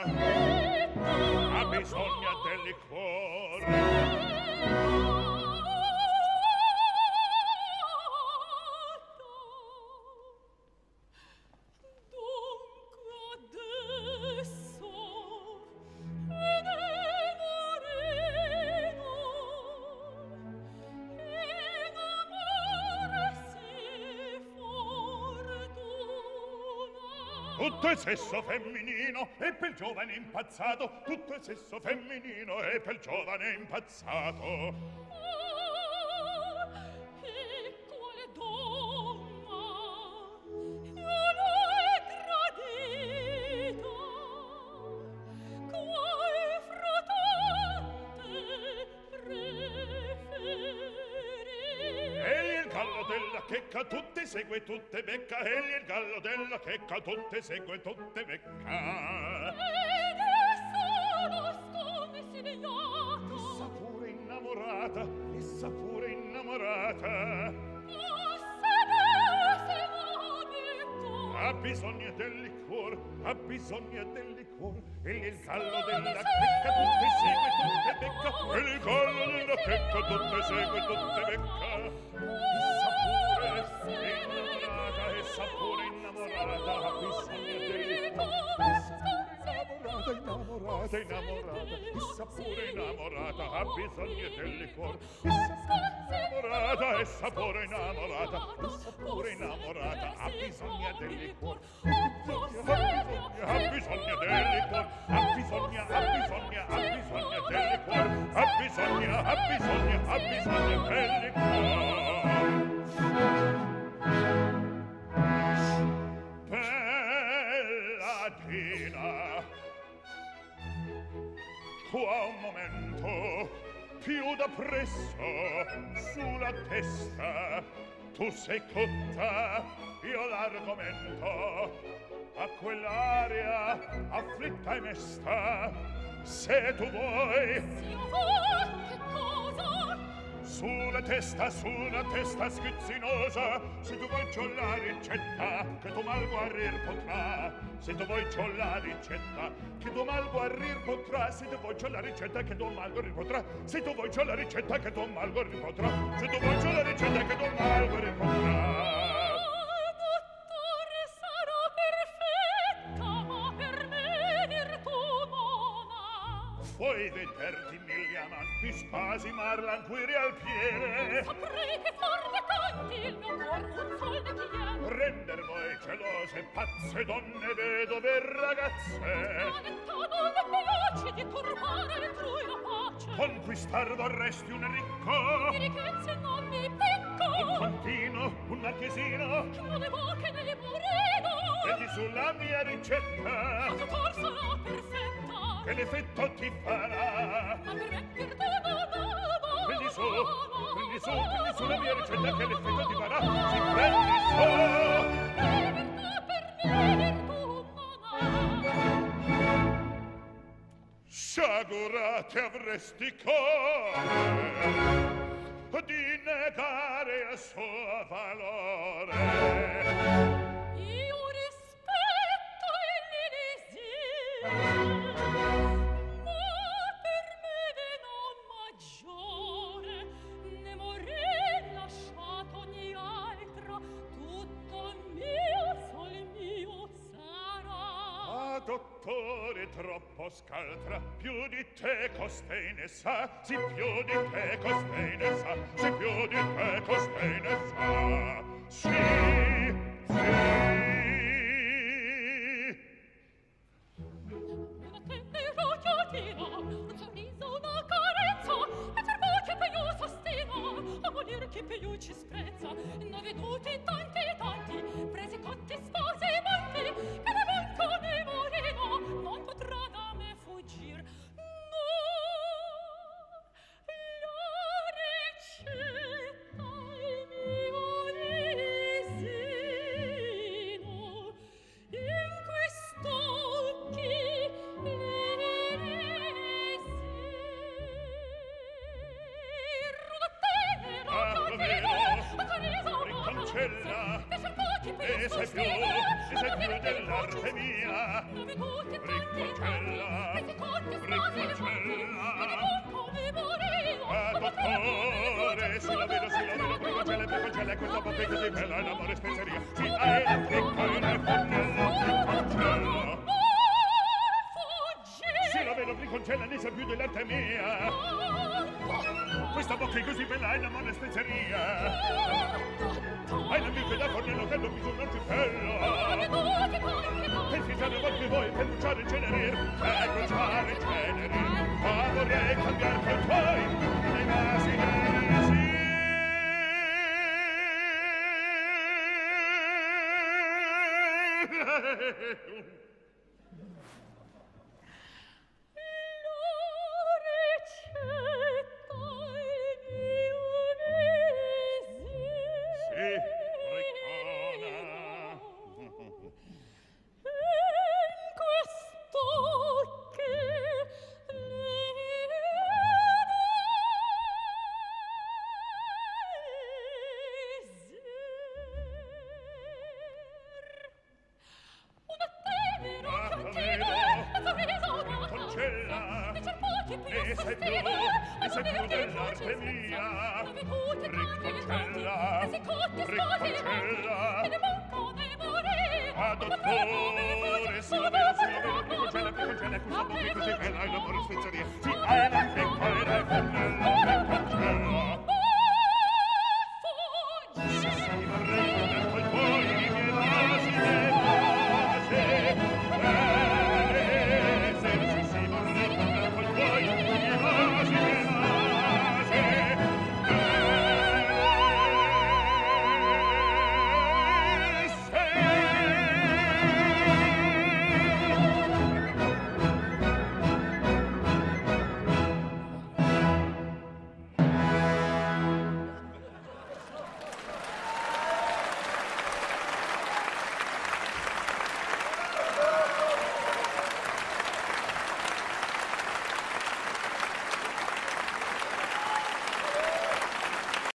ha bisogno del liquore. Tutto è sesso femminino e per giovane impazzato, tutto è sesso femminino e per giovane impazzato. E quale donna non è tradita, quale frotante preferire. Egli il gallo della checca tutte segue tutte becca, egli il gallo della checca tutte segue tutte becca. Ed essa nasconde svigliato, Essa pure innamorata, essa pure innamorata. Ha bisogno del liquor, ha bisogno del liquor. Egli il gallo della checca tutte segue tutte becca, egli il gallo della checca tutte segue tutte becca. Essa pure innamorata, ha bisogno del liquor. Innamorata, innamorata, essa pure innamorata, ha bisogno del liquor. Essa pure innamorata, essa pure innamorata, ha bisogno del liquor. Ha bisogno del liquor, ha bisogno del liquor, ha bisogno del liquor. Belladina, qua un momento, più da presso, sulla testa, tu sei cotta, io l'argomento, a quell'aria afflitta e mesta, se tu vuoi, io vuoi, che cosa? sulla testa schizzinosa, se tu vuoi c'ho la ricetta che tu mal guarir potrà. Se tu vuoi c'ho la ricetta che tu mal guarir potrà. Se tu vuoi c'ho la ricetta che tu mal guarir potrà. Se tu vuoi c'ho la ricetta che tu mal guarir potrà. Se tu vuoi c'ho la ricetta che tu mal guarir potrà. Dottore, sarò perfetta, ma per me virtù nona. Vuoi vederti mille amanti spasimar l'anquiri al piede? Saprei che forte canti il mio cuor un sol ne chiede. Render voi gelose, pazze donne, vedove ragazze. Ma detta non le piace di turbare altrui la pace. Conquistar vorresti un ricco, Di ricchezze non mi pecco. un contino, un marchesino, Non ne va che ne moreno. prendi sulla mia ricetta, La tua corsa la perfetta. che l'effetto ti farà. Ma per me virtù nona. Prendi sulla mia ricetta, che l'effetto ti farà. Si prendi su. Per me virtù nona. Sciagurate avresti cuore di negare il suo valore. Io rispetto il Elisir, ma per me non maggiore, ne morì lasciato ogni altro, tutto mio, sol mio sarà. Ah, dottore, troppo scaltra, più di te costei ne sa, sì più di te costei ne sa, sì più di te costei ne sa. Sì, Una tenera giotina, un sorriso, una carezza, e per voce che io sostina, a morir che più ci sprezza. Ne veduti tanti, presi cotti sposi e manti, che ne manco ne morino, non potrà da me fuggir. No, la ricetta il mio risino, in quest'occhi Ricancella e sei più dell'arte mia. Ricocella, dottore, sì, lo vedo, Briconcella, questa bocca così bella, l'amore spezzeria. Sì, hai la picca e la fornella, Briconcella. Sì, lo vedo, Briconcella, ne sa più dell'arte mia. Questa bocca è così bella, è l'amore spezzeria. Hai l'amico da fornello che non bisogna un ciuffelo. Per fisare qualche voi, per bruciare il cenerir, ma vorrei cambiar con voi nei vasi grisi. Dottore, sì, lo vedo, Briconcella, questa bocca è così bella, è l'amore spezzeria. Sì, hai la pecca e la fornella.